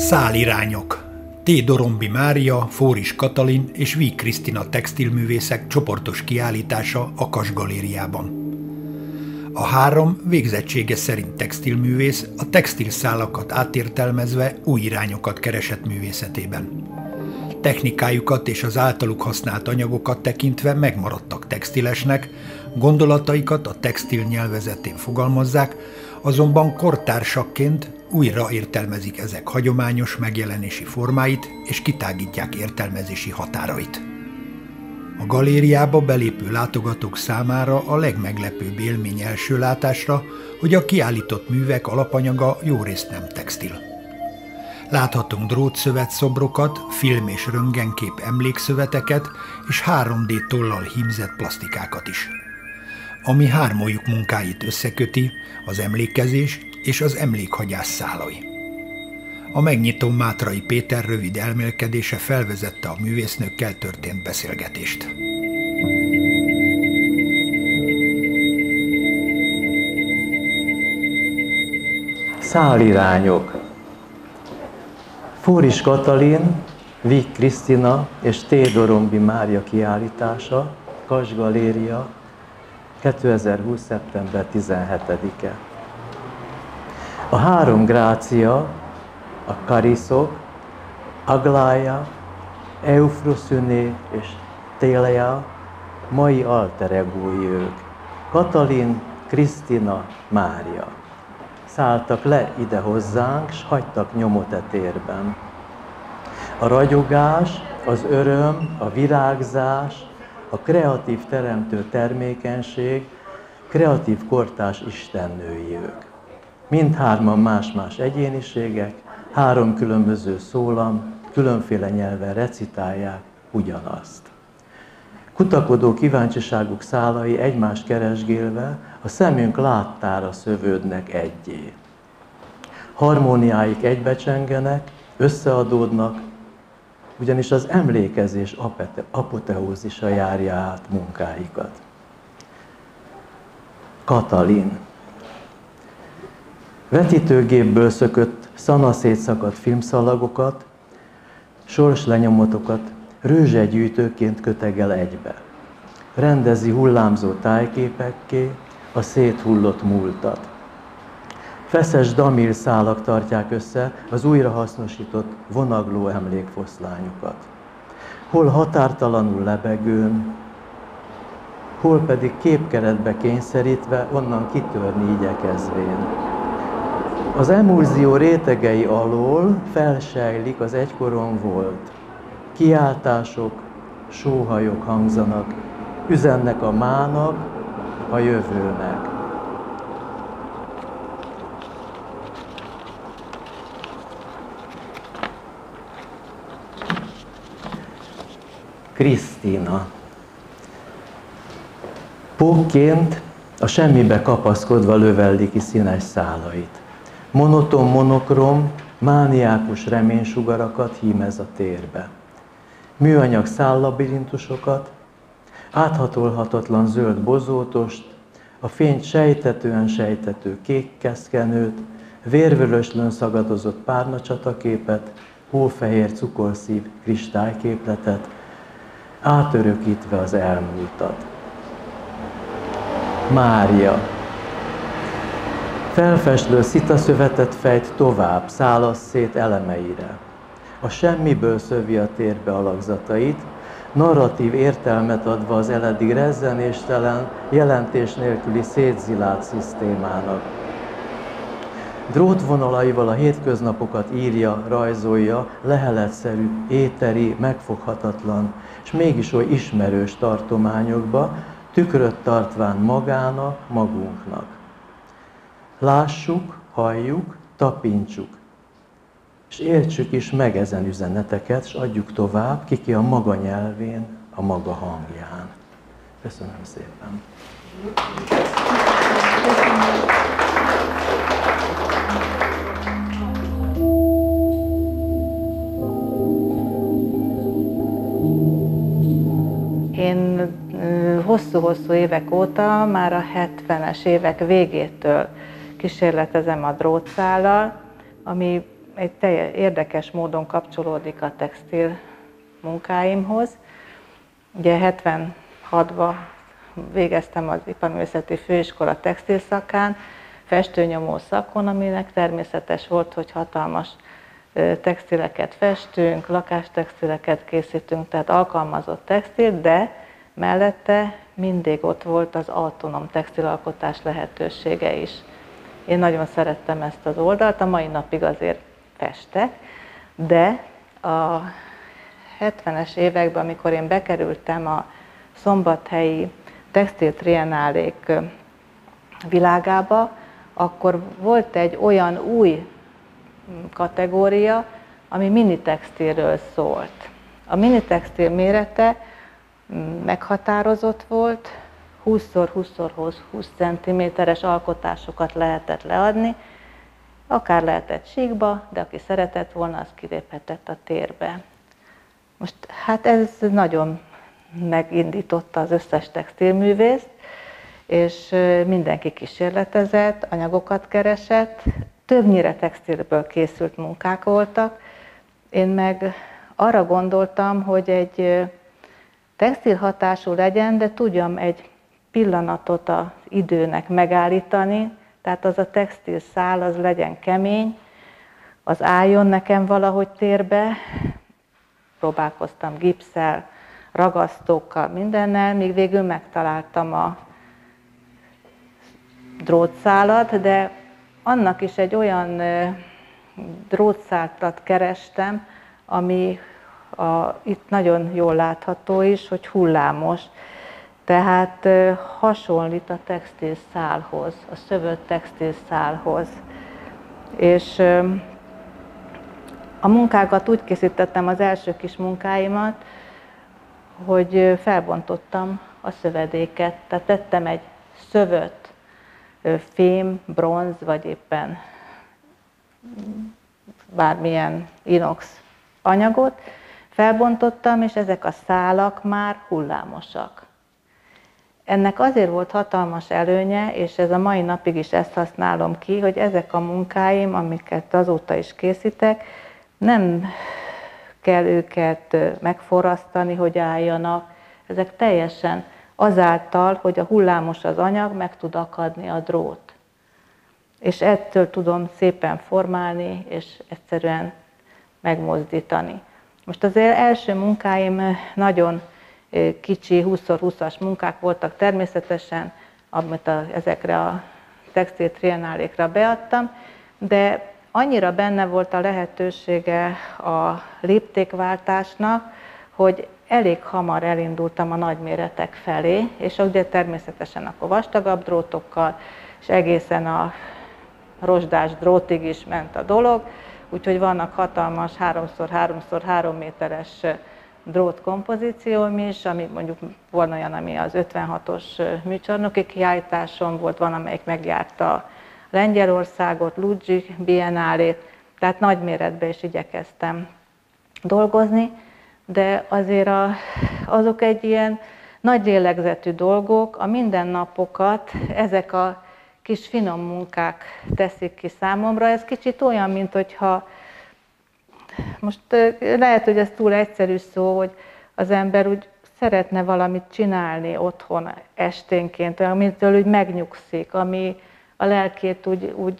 Szálirányok. T. Dorombi Mária, Fóris Katalin és Víg Krisztina textilművészek csoportos kiállítása a Kass Galériában. A három végzettsége szerint textilművész a textilszálakat átértelmezve új irányokat keresett művészetében. Technikájukat és az általuk használt anyagokat tekintve megmaradtak textilesnek, gondolataikat a textil nyelvezetén fogalmazzák, azonban kortársakként újra értelmezik ezek hagyományos megjelenési formáit és kitágítják értelmezési határait. A galériába belépő látogatók számára a legmeglepőbb élmény első látásra, hogy a kiállított művek alapanyaga jórészt nem textil. Láthatunk drótszövetszobrokat, film- és röntgenkép emlékszöveteket és 3D tollal hímzett plastikákat is. Ami hármójuk munkáit összeköti, az emlékezés és az emlékhagyás szálai. A megnyitón Mátrai Péter rövid elmélkedése felvezette a művésznőkkel történt beszélgetést. Szálirányok. Fóris Katalin, Víg Krisztina és T. Dorombi Mária kiállítása, Kass Galéria, 2020. szeptember 17-e. A három grácia, a Kariszok, Aglája, Eufroszüné és Téleja mai alter egói ők. Katalin, Krisztina, Mária. Szálltak le ide hozzánk, s hagytak nyomot e térben. A ragyogás, az öröm, a virágzás, a kreatív teremtő termékenység, kreatív kortárs istennői ők. Mindhárman más-más egyéniségek, három különböző szólam, különféle nyelven recitálják ugyanazt. Kutakodó kíváncsiságuk szálai egymást keresgélve a szemünk láttára szövődnek egyé. Harmóniáik egybecsengenek, összeadódnak, ugyanis az emlékezés apoteózisa járja át munkáikat. Katalin. Vetítőgépből szökött, szanaszétszakadt filmszalagokat, sorslenyomatokat rőzsegyűjtőként kötegel egybe. Rendezi hullámzó tájképekké a széthullott múltat. Feszes damírszálak tartják össze az újrahasznosított, vonagló emlékfoszlányokat. Hol határtalanul lebegőn, hol pedig képkeretbe kényszerítve, onnan kitörni igyekezvén. Az emulzió rétegei alól felsejlik az egykoron volt. Kiáltások, sóhajok hangzanak, üzennek a mának, a jövőnek. Krisztina. Pókként a semmibe kapaszkodva löveldi ki színes szálait. Monoton monokrom, mániákus reménysugarakat hímez a térbe. Műanyag szállabirintusokat, áthatolhatatlan zöld bozótost, a fényt sejtetően sejtető kék keszkenőt, vérvöröslön szagadozott párnacsataképet, hófehér cukorszív kristályképletet, átörökítve az elmúltat. Mária. Felfestő szitaszövetet fejt tovább, szálasz szét elemeire. A semmiből szövi a térbe alakzatait, narratív értelmet adva az eleddig rezzenéstelen, jelentés nélküli szétzilált szisztémának. Drótvonalaival a hétköznapokat írja, rajzolja, leheletszerű, éteri, megfoghatatlan, és mégis oly ismerős tartományokba, tükröt tartván magának, magunknak. Lássuk, halljuk, tapintsuk, és értsük is meg ezen üzeneteket, és adjuk tovább, kiki a maga nyelvén, a maga hangján. Köszönöm szépen! Én hosszú-hosszú évek óta, már a 70-es évek végétől kísérletezem a drótszállal, ami egy érdekes módon kapcsolódik a textil munkáimhoz. Ugye 76-ban végeztem az Iparművészeti Főiskola textil szakán, festőnyomó szakon, aminek természetes volt, hogy hatalmas textileket festünk, lakástextileket készítünk, tehát alkalmazott textil, de mellette mindig ott volt az autonóm textilalkotás lehetősége is. Én nagyon szerettem ezt az oldalt, a mai napig azért festek, de a 70-es években, amikor én bekerültem a szombathelyi textil triennálék világába, akkor volt egy olyan új kategória, ami minitextilről szólt. A minitextil mérete meghatározott volt, 20x20x20 cm-es alkotásokat lehetett leadni, akár lehetett síkba, de aki szeretett volna, az kiléphetett a térbe. Most hát ez nagyon megindította az összes textilművészt, és mindenki kísérletezett, anyagokat keresett, többnyire textilből készült munkák voltak. Én meg arra gondoltam, hogy egy textil hatású legyen, de tudjam egy pillanatot az időnek megállítani, tehát az a textil szál az legyen kemény, az álljon nekem valahogy térbe. Próbálkoztam gipsszel, ragasztókkal, mindennel, míg végül megtaláltam a drótszálat, de annak is egy olyan drótszálat kerestem, ami itt nagyon jól látható is, hogy hullámos. Tehát hasonlít a textilszálhoz, a szövött textilszálhoz. És a munkákat úgy készítettem, az első kis munkáimat, hogy felbontottam a szövedéket, tehát tettem egy szövött fém, bronz, vagy éppen bármilyen inox anyagot, felbontottam, és ezek a szálak már hullámosak. Ennek azért volt hatalmas előnye, és ez a mai napig is ezt használom ki, hogy ezek a munkáim, amiket azóta is készítek, nem kell őket megforrasztani, hogy álljanak. Ezek teljesen azáltal, hogy a hullámos az anyag, meg tud akadni a drót. És ettől tudom szépen formálni, és egyszerűen megmozdítani. Most az első munkáim nagyon kicsi 20x20-as munkák voltak természetesen, amit ezekre a textil triennálékra beadtam, de annyira benne volt a lehetősége a léptékváltásnak, hogy elég hamar elindultam a nagyméretek felé, és ugye természetesen akkor vastagabb drótokkal, és egészen a rozsdás drótig is ment a dolog, úgyhogy vannak hatalmas 3x3x3 méteres drótkompozícióm is, ami mondjuk van olyan, ami az 56-os műcsarnoki kiállításon volt, van, amelyik megjárta Lengyelországot, Ludzsi Biennálét, tehát nagyméretben is igyekeztem dolgozni, de azért azok egy ilyen nagy lélegzetű dolgok, a mindennapokat ezek a kis finom munkák teszik ki számomra. Ez kicsit olyan, mint hogyha, most lehet, hogy ez túl egyszerű szó, hogy az ember úgy szeretne valamit csinálni otthon esténként, amitől úgy megnyugszik, ami a lelkét úgy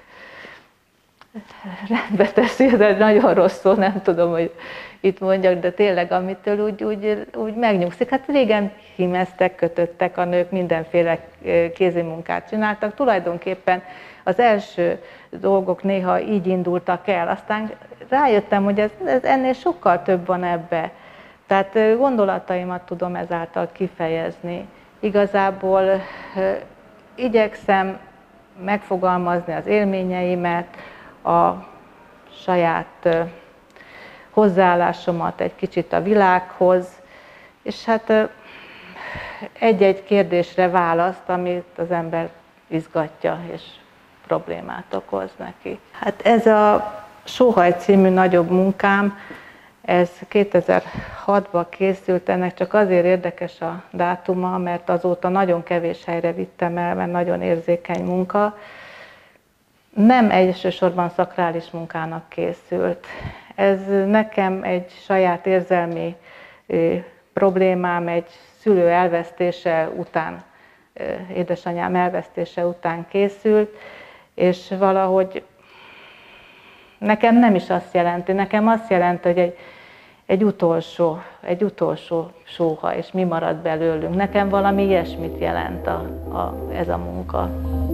rendbe teszi, de nagyon rossz szó, nem tudom, hogy itt mondjak, de tényleg amitől úgy megnyugszik. Hát régen hímeztek, kötöttek a nők, mindenféle kézimunkát csináltak. Tulajdonképpen az első dolgok néha így indultak el. Aztán rájöttem, hogy ez ennél sokkal több van ebbe. Tehát gondolataimat tudom ezáltal kifejezni. Igazából igyekszem megfogalmazni az élményeimet, a saját hozzáállásomat egy kicsit a világhoz, és hát egy-egy kérdésre választ, amit az ember izgatja és problémát okoz neki. Hát ez a Sóhaj című nagyobb munkám, ez 2006-ban készült, ennek csak azért érdekes a dátuma, mert azóta nagyon kevés helyre vittem el, mert nagyon érzékeny munka. nem elsősorban szakrális munkának készült. Ez nekem egy saját érzelmi problémám, egy szülő elvesztése után, édesanyám elvesztése után készült, és valahogy nekem nem is azt jelenti, nekem azt jelenti, hogy egy utolsó sóha, és mi marad belőlünk. Nekem valami ilyesmit jelent ez a munka.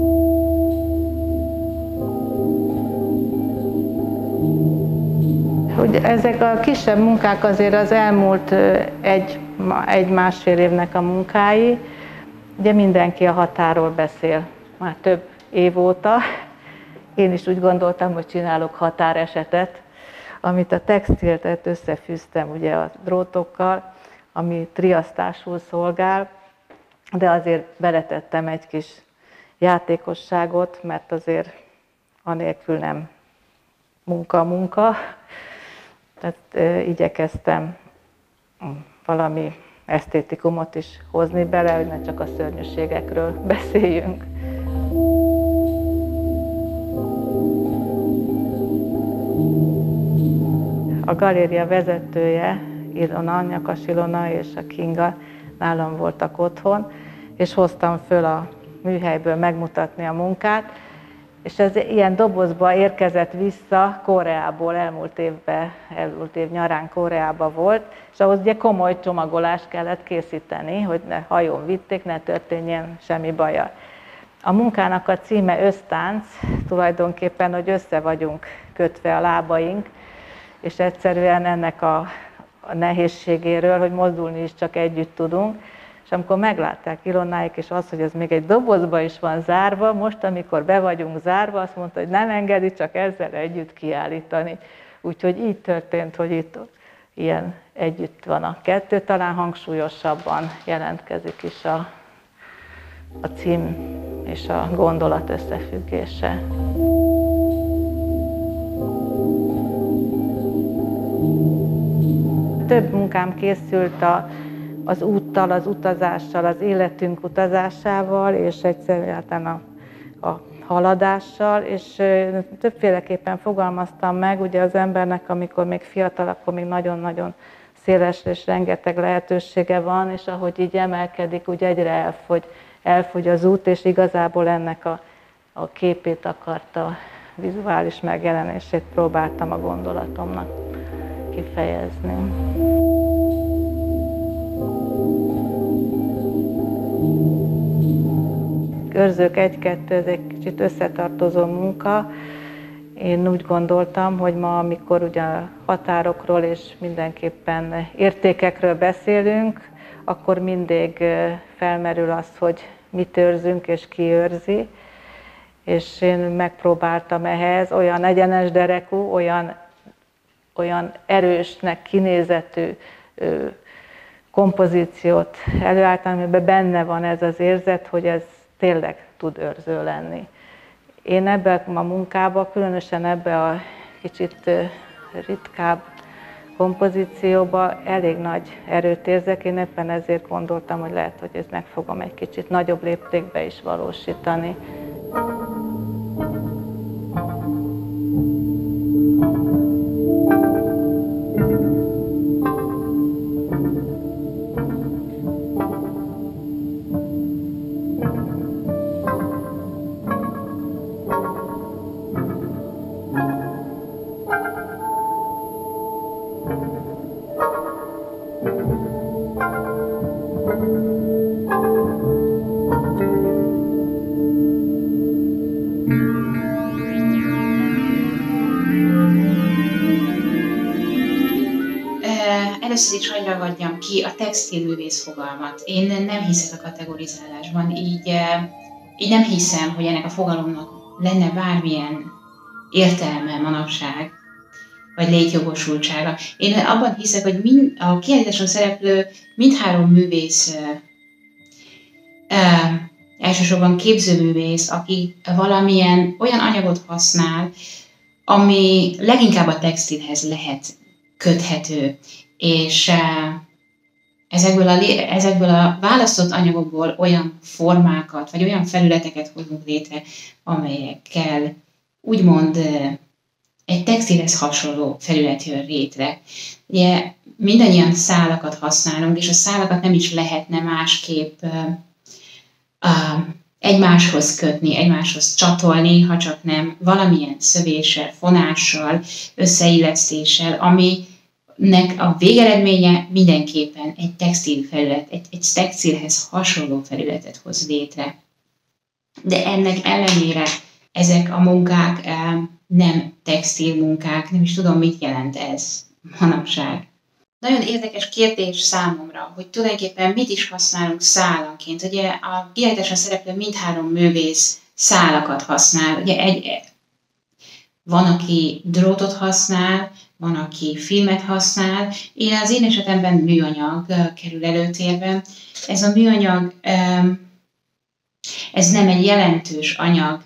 Hogy ezek a kisebb munkák azért az elmúlt egy-másfél évnek a munkái. Ugye mindenki a határól beszél már több év óta. Én is úgy gondoltam, hogy csinálok határesetet, amit a textiltet összefűztem ugye a drótokkal, ami triasztásul szolgál, de azért beletettem egy kis játékosságot, mert azért anélkül nem munka. Tehát igyekeztem valami esztétikumot is hozni bele, hogy ne csak a szörnyűségekről beszéljünk. A galéria vezetője, Nyakas Ilona és a Kinga nálam voltak otthon, és hoztam föl a műhelyből megmutatni a munkát, és ez ilyen dobozba érkezett vissza Koreából, elmúlt év nyarán Koreába volt, és ahhoz ugye komoly csomagolást kellett készíteni, hogy ne hajón vitték, ne történjen semmi baja. A munkának a címe Össztánc, tulajdonképpen, hogy össze vagyunk kötve a lábaink, és egyszerűen ennek a nehézségéről, hogy mozdulni is csak együtt tudunk. És amikor meglátták Ilonáik, és az, hogy ez még egy dobozba is van zárva, most, amikor be vagyunk zárva, azt mondta, hogy nem engedi csak ezzel együtt kiállítani. Úgyhogy így történt, hogy itt ilyen együtt van a kettő, talán hangsúlyosabban jelentkezik is a cím és a gondolat összefüggése. Több munkám készült az úttal, az utazással, az életünk utazásával, és egyszerűen a haladással, és többféleképpen fogalmaztam meg, ugye az embernek, amikor még fiatal, akkor még nagyon-nagyon széles és rengeteg lehetősége van, és ahogy így emelkedik, úgy egyre elfogy az út, és igazából ennek a képét akarta, vizuális megjelenését próbáltam a gondolatomnak kifejezni. Őrzők 1-2, ez egy kicsit összetartozó munka. Én úgy gondoltam, hogy ma, amikor ugye határokról és mindenképpen értékekről beszélünk, akkor mindig felmerül az, hogy mit őrzünk és ki őrzi. És én megpróbáltam ehhez olyan egyenes derekú, olyan erősnek kinézetű kompozíciót előállítani, amiben benne van ez az érzet, hogy ez tényleg tud őrző lenni. Én ebben a munkában, különösen ebben a kicsit ritkább kompozícióban elég nagy erőt érzek. Én éppen ezért gondoltam, hogy lehet, hogy ezt meg fogom egy kicsit nagyobb léptékbe is valósítani. Először is hadd ragadjam ki a textilművész fogalmat. Én nem hiszek a kategorizálásban, így nem hiszem, hogy ennek a fogalomnak lenne bármilyen értelme manapság, vagy létjogosultsága. Én abban hiszek, hogy a kiállításon szereplő mindhárom művész, elsősorban képzőművész, aki valamilyen olyan anyagot használ, ami leginkább a textilhez lehet köthető, és ezekből a választott anyagokból olyan formákat, vagy olyan felületeket hozunk létre, amelyekkel úgymond egy textilhez hasonló felület jön létre. Ugye mindannyian szálakat használunk, és a szálakat nem is lehetne másképp egymáshoz kötni, egymáshoz csatolni, ha csak nem valamilyen szövéssel, fonással, összeillesztéssel, aminek a végeredménye mindenképpen egy textil felület, egy textilhez hasonló felületet hoz létre. De ennek ellenére ezek a munkák nem textil munkák, nem is tudom, mit jelent ez manapság. Nagyon érdekes kérdés számomra, hogy tulajdonképpen mit is használunk szálanként. Ugye a kiállításon szereplő mindhárom művész szálakat használ. Ugye van, aki drótot használ, van, aki filmet használ. Az én esetemben műanyag kerül előtérbe. Ez a műanyag, ez nem egy jelentős anyag.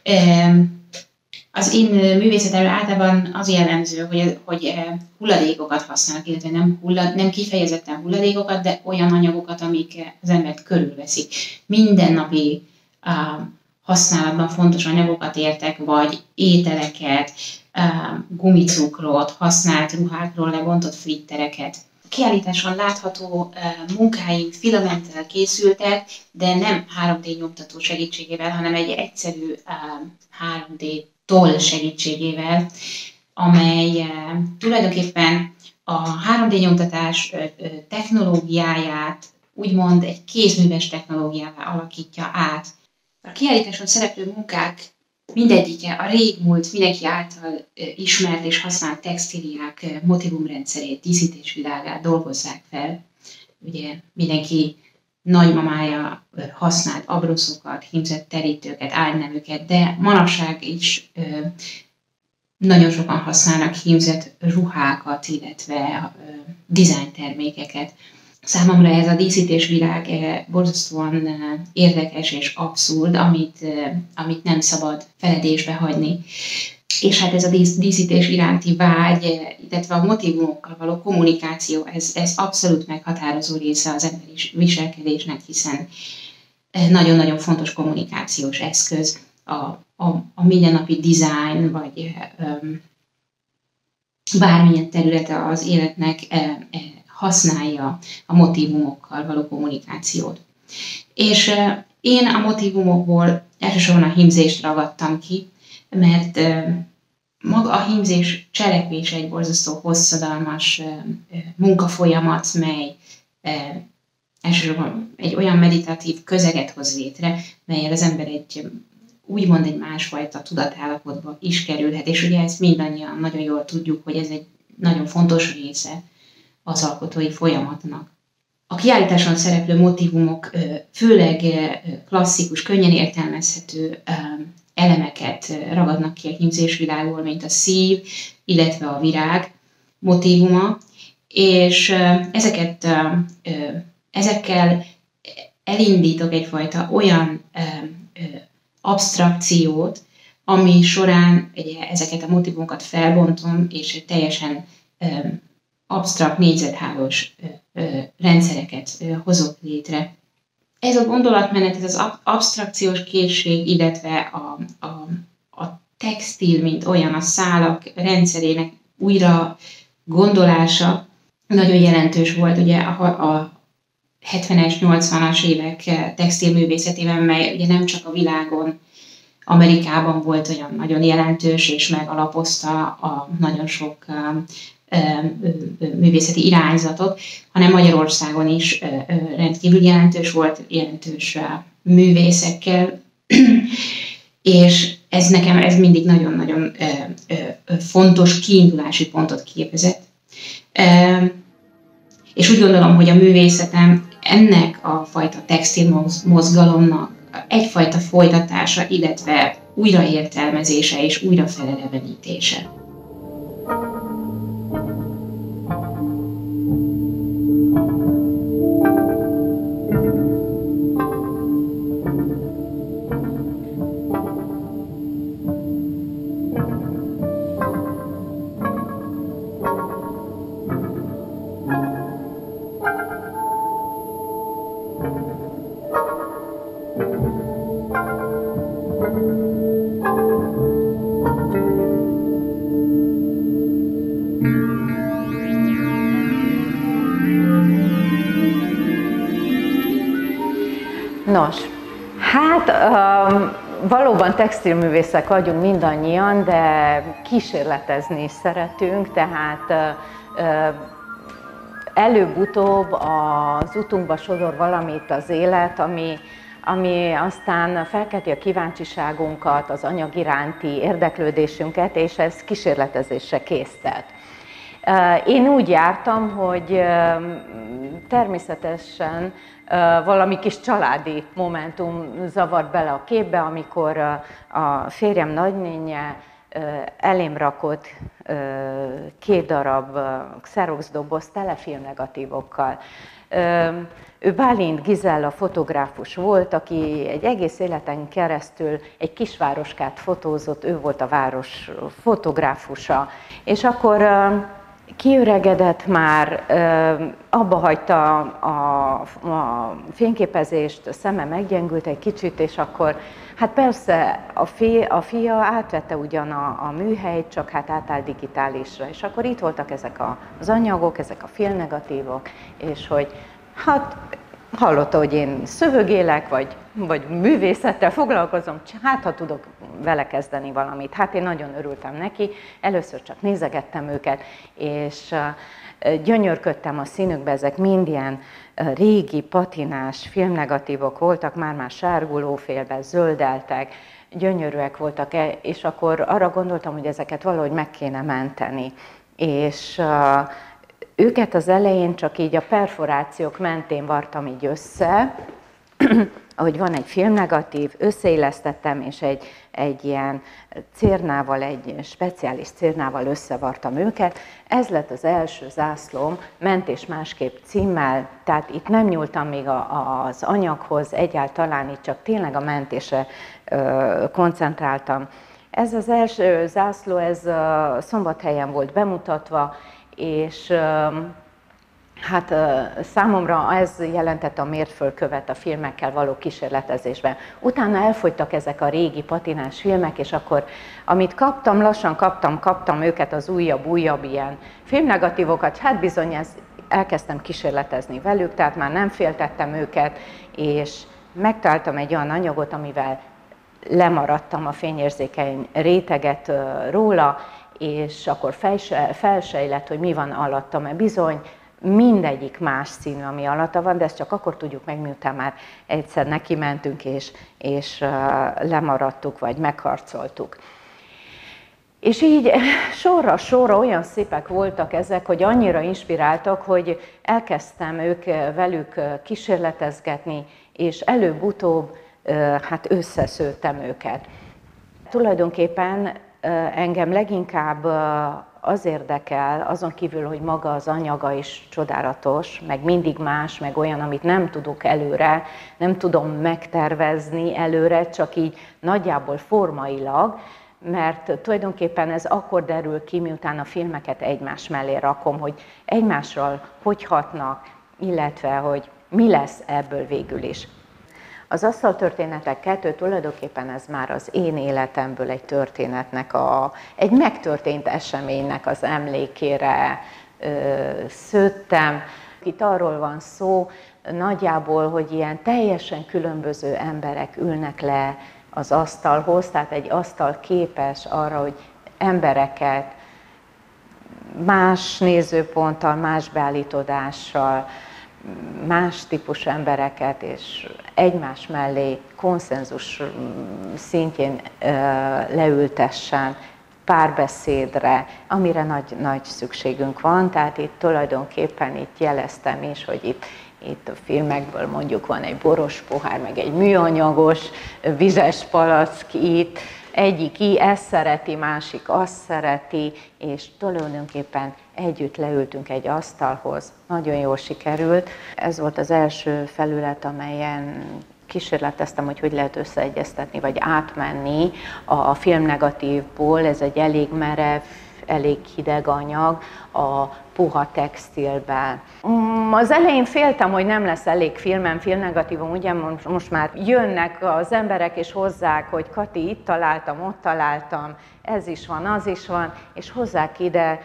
Az én művészetemről általában az jellemző, hogy hulladékokat használnak, illetve nem kifejezetten hulladékokat, de olyan anyagokat, amik az embert körülveszik. Mindennapi használatban fontos anyagokat értek, vagy ételeket, gumicukrot, használt ruhákról lebontott flittereket. A kiállításon látható munkáim filamenttel készültek, de nem 3D nyomtató segítségével, hanem egy egyszerű 3D toll segítségével, amely tulajdonképpen a 3D nyomtatás technológiáját úgymond egy kézműves technológiává alakítja át. A kiállításon szereplő munkák mindegyike a régmúlt, mindenki által ismert és használt textíliák motivumrendszerét, díszítésvilágát dolgozzák fel. Ugye mindenki nagymamája használt abroszokat, hímzett terítőket, ágyneműket, de manapság is nagyon sokan használnak hímzett ruhákat, illetve dizájntermékeket. Számomra ez a díszítésvilág borzasztóan érdekes és abszurd, amit nem szabad feledésbe hagyni. És hát ez a díszítés iránti vágy, illetve a motivumokkal való kommunikáció, ez abszolút meghatározó része az emberi viselkedésnek, hiszen nagyon-nagyon fontos kommunikációs eszköz a mindennapi design, vagy bármilyen területe az életnek használja a motivumokkal való kommunikációt. És én a motivumokból elsősorban a hímzést ragadtam ki, mert maga a hímzés cselekvése egy borzasztó hosszadalmas munkafolyamat, mely elsősorban egy olyan meditatív közeget hoz létre, melyel az ember úgymond egy másfajta tudatállapotba is kerülhet, és ugye ezt mindannyian nagyon jól tudjuk, hogy ez egy nagyon fontos része az alkotói folyamatnak. A kiállításon szereplő motivumok főleg klasszikus, könnyen értelmezhető elemeket ragadnak ki a hímzésvilágból, mint a szív, illetve a virág motívuma, és ezekkel elindítok egyfajta olyan absztrakciót, ami során ezeket a motivumokat felbontom, és egy teljesen absztrakt, négyzethálós rendszereket hozok létre. Ez a gondolatmenet, ez az absztrakciós készség, illetve a textil, mint olyan, a szálak rendszerének újra gondolása nagyon jelentős volt ugye a 70-es, 80-as évek textilművészetében, mely ugye nem csak a világon, Amerikában volt olyan nagyon jelentős, és megalapozta a nagyon sok művészeti irányzatot, hanem Magyarországon is rendkívül jelentős volt, jelentős művészekkel, és ez nekem mindig nagyon-nagyon fontos kiindulási pontot képezett. És úgy gondolom, hogy a művészetem ennek a fajta textil mozgalomnak egyfajta folytatása, illetve újraértelmezése és újrafelelevenítése. Nos, hát valóban textilművészek vagyunk mindannyian, de kísérletezni is szeretünk, tehát előbb-utóbb az utunkba sodor valamit az élet, ami aztán felkelti a kíváncsiságunkat, az anyag iránti érdeklődésünket, és ez kísérletezésre késztet. Én úgy jártam, hogy természetesen valami kis családi momentum zavart bele a képbe, amikor a férjem nagynénje elém rakott 2 darab Xerox doboz tele filmnegatívokkal. Ő Bálint Gizella fotográfus volt, aki egy egész életen keresztül egy kisvároskát fotózott, ő volt a város fotográfusa. És akkor kiöregedett már, abba hagyta a fényképezést, a szeme meggyengült egy kicsit, és akkor hát persze a fia átvette ugyan a műhelyt, csak hát átállt digitálisra, és akkor itt voltak ezek az anyagok, ezek a filmnegatívok, és hogy hát hallotta, hogy én szövögélek, vagy művészettel foglalkozom, hát ha tudok vele kezdeni valamit. Hát én nagyon örültem neki, először csak nézegettem őket, és gyönyörködtem a színükbe, ezek mind ilyen régi, patinás filmnegatívok voltak, már sárgulófélben zöldeltek, gyönyörűek voltak, és akkor arra gondoltam, hogy ezeket valahogy meg kéne menteni. És őket az elején csak így a perforációk mentén vartam így össze, ahogy van egy filmnegatív, összeillesztettem, és egy ilyen cérnával, egy speciális cérnával összevartam őket. Ez lett az első zászlóm, Mentés másképp címmel, tehát itt nem nyúltam még az anyaghoz, egyáltalán itt csak tényleg a mentésre koncentráltam. Ez az első zászló, ez Szombathelyen volt bemutatva, és hát számomra ez jelentette a mérföldkövet a filmekkel való kísérletezésben. Utána elfogytak ezek a régi patinás filmek, és akkor, amit kaptam, lassan kaptam őket, az újabb ilyen filmnegatívokat, hát bizony elkezdtem kísérletezni velük, tehát már nem féltettem őket, és megtaláltam egy olyan anyagot, amivel lemaradtam a fényérzékeny réteget róla, és akkor felsejlett, hogy mi van alatta, mert bizony mindegyik más színű, ami alatta van, de ezt csak akkor tudjuk meg, miután már egyszer neki mentünk, és lemaradtuk, vagy megharcoltuk. És így sorra olyan szépek voltak ezek, hogy annyira inspiráltak, hogy elkezdtem velük kísérletezgetni, és előbb-utóbb hát összeszőttem őket. Tulajdonképpen engem leginkább az érdekel, azon kívül, hogy maga az anyaga is csodálatos, meg mindig más, meg olyan, amit nem tudok előre, nem tudom megtervezni előre, csak így nagyjából formailag, mert tulajdonképpen ez akkor derül ki, miután a filmeket egymás mellé rakom, hogy egymásról hogy hatnak, illetve hogy mi lesz ebből végül is. Az Asztaltörténetek 2 tulajdonképpen ez már az én életemből egy történetnek, egy megtörtént eseménynek az emlékére szőttem. Itt arról van szó nagyjából, hogy ilyen teljesen különböző emberek ülnek le az asztalhoz, tehát egy asztal képes arra, hogy embereket más nézőponttal, más beállítódással, más típusú embereket, és egymás mellé konszenzus szintjén leültessen párbeszédre, amire nagy szükségünk van. Tehát itt tulajdonképpen itt jeleztem is, hogy itt a filmekből mondjuk van egy boros pohár, meg egy műanyagos, vizes palack itt, egyik ezt szereti, másik azt szereti, és tulajdonképpen együtt leültünk egy asztalhoz. Nagyon jól sikerült. Ez volt az első felület, amelyen kísérleteztem, hogy lehet összeegyeztetni, vagy átmenni a filmnegatívból. Ez egy elég merev, elég hideg anyag a puha textilben. Az elején féltem, hogy nem lesz elég filmnegatívom, ugye most már jönnek az emberek és hozzák, hogy Kati, itt találtam, ott találtam, ez is van, az is van, és hozzák ide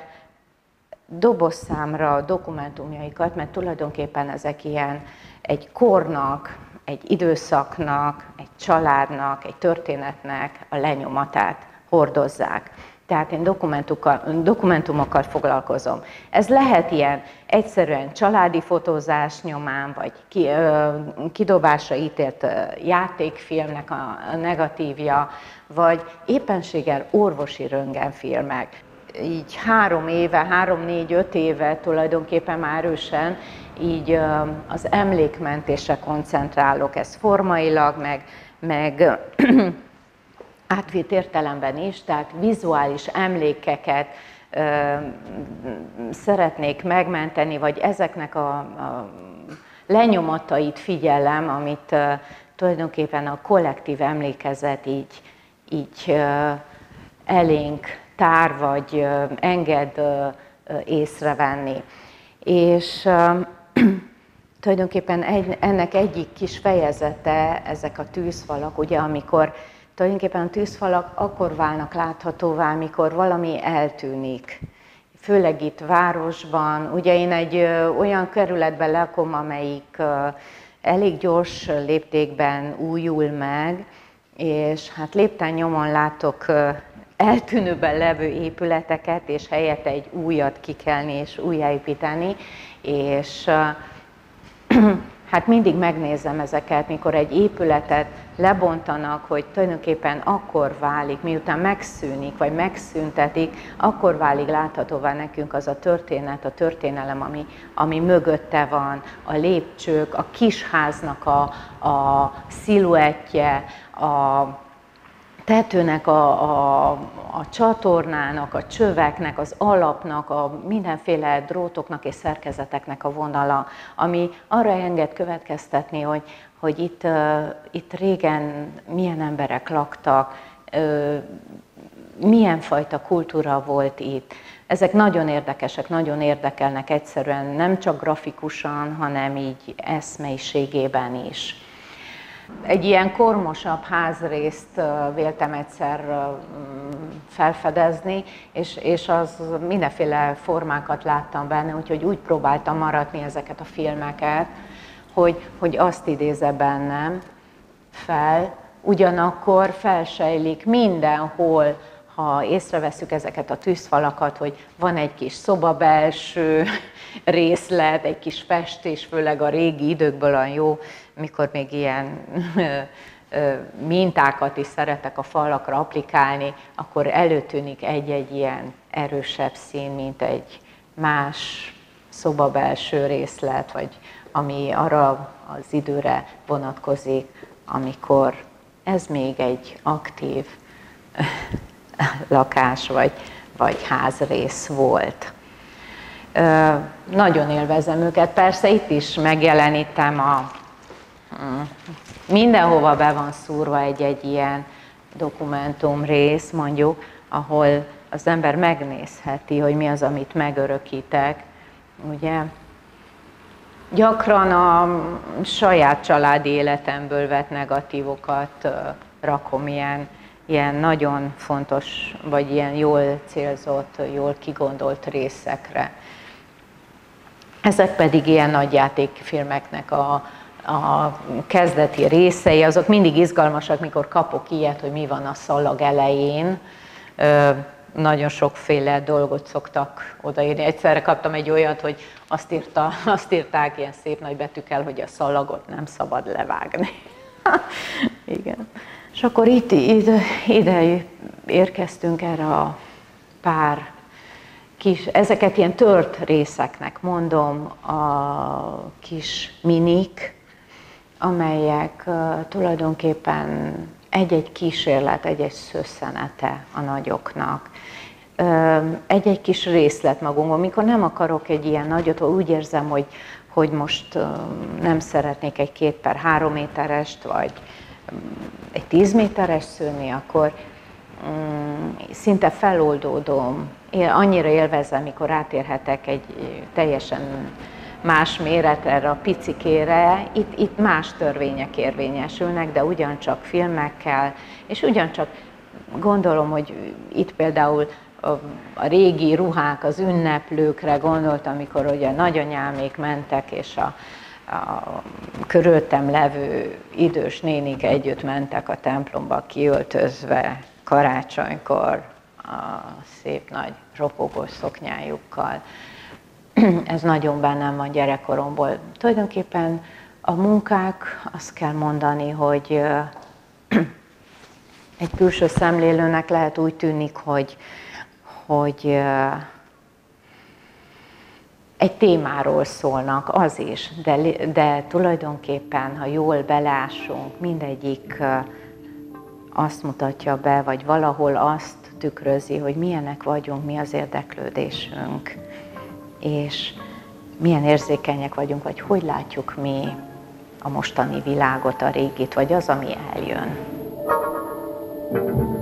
dobozszámra dokumentumjaikat, mert tulajdonképpen ezek ilyen egy kornak egy időszaknak, egy családnak, egy történetnek a lenyomatát hordozzák. Tehát én dokumentumokkal foglalkozom. Ez lehet ilyen egyszerűen családi fotózás nyomán, vagy kidobásra ítélt játékfilmnek a negatívja, vagy éppenséggel orvosi röntgenfilmek. Így 3-4-5 éve tulajdonképpen már erősen így az emlékmentésre koncentrálok, ez formailag, meg átvitt értelemben is, tehát vizuális emlékeket szeretnék megmenteni, vagy ezeknek a lenyomatait figyelem, amit tulajdonképpen a kollektív emlékezet így elénk tár, vagy enged észrevenni. És tulajdonképpen ennek egyik kis fejezete ezek a tűzfalak, ugye, amikor tulajdonképpen a tűzfalak akkor válnak láthatóvá, amikor valami eltűnik. Főleg itt városban. Ugye én egy olyan kerületben lakom, amelyik elég gyors léptékben újul meg, és hát lépten-nyomon látok eltűnőben levő épületeket, és helyette egy újat kikelni és újjáépíteni, és hát mindig megnézem ezeket, mikor egy épületet lebontanak, hogy tulajdonképpen akkor válik, miután megszűnik, vagy megszüntetik, akkor válik láthatóvá nekünk az a történet, a történelem, ami mögötte van, a lépcsők, a kisháznak a sziluettje, a tetőnek, a csatornának, a csöveknek, az alapnak, a mindenféle drótoknak és szerkezeteknek a vonala, ami arra enged következtetni, hogy itt régen milyen emberek laktak, milyen fajta kultúra volt itt. Ezek nagyon érdekesek, nagyon érdekelnek egyszerűen nem csak grafikusan, hanem így eszmeiségében is. Egy ilyen kormosabb házrészt véltem egyszer felfedezni, és az mindenféle formákat láttam benne, úgyhogy úgy próbáltam maradni ezeket a filmeket, hogy azt idézze bennem fel, ugyanakkor felsejlik mindenhol, ha észreveszünk ezeket a tűzfalakat, hogy van egy kis szobabelső részlet, egy kis festés, főleg a régi időkből olyan jó, mikor még ilyen mintákat is szeretek a falakra applikálni, akkor előtűnik egy-egy ilyen erősebb szín, mint egy más szobabelső részlet, vagy ami arra az időre vonatkozik, amikor ez még egy aktív lakás vagy házrész volt. Nagyon élvezem őket, persze itt is megjelenítem mindenhova be van szúrva egy ilyen dokumentum rész, mondjuk, ahol az ember megnézheti, hogy mi az, amit megörökítek, ugye. Gyakran a saját családi életemből vett negatívokat rakom ilyen nagyon fontos, vagy ilyen jól célzott, jól kigondolt részekre. Ezek pedig ilyen nagyjátékfilmeknek a kezdeti részei, azok mindig izgalmasak, mikor kapok ilyet, hogy mi van a szalag elején. Nagyon sokféle dolgot szoktak odaírni. Egyszerre kaptam egy olyat, hogy azt írták ilyen szép nagy betűkkel, hogy a szalagot nem szabad levágni. Igen. És akkor ide érkeztünk erre a pár kis, ezeket ilyen tört részeknek mondom, a kis minik, amelyek tulajdonképpen egy-egy kísérlet, egy-egy szösszenete a nagyoknak. Egy-egy kis részlet magunkban, mikor nem akarok egy ilyen nagyot, úgy érzem, hogy most nem szeretnék egy 2x3 méterest, vagy egy 10 méteres szőni, akkor szinte feloldódom. Én annyira élvezem, mikor átérhetek egy teljesen más méretre, erre a picikére. Itt más törvények érvényesülnek, de ugyancsak filmekkel, és ugyancsak gondolom, hogy itt például a régi ruhák, az ünneplőkre gondoltam, amikor ugye nagyanyámék mentek, és a körülöttem levő idős nénik együtt mentek a templomba kiöltözve karácsonykor a szép nagy ropogós szoknyájukkal. Ez nagyon bennem van gyerekkoromból. Tulajdonképpen a munkák, azt kell mondani, hogy egy külső szemlélőnek lehet úgy tűnik, hogy egy témáról szólnak, az is, de tulajdonképpen, ha jól belássunk, mindegyik azt mutatja be, vagy valahol azt tükrözi, hogy milyenek vagyunk, mi az érdeklődésünk, és milyen érzékenyek vagyunk, vagy hogy látjuk mi a mostani világot, a régit, vagy az, ami eljön.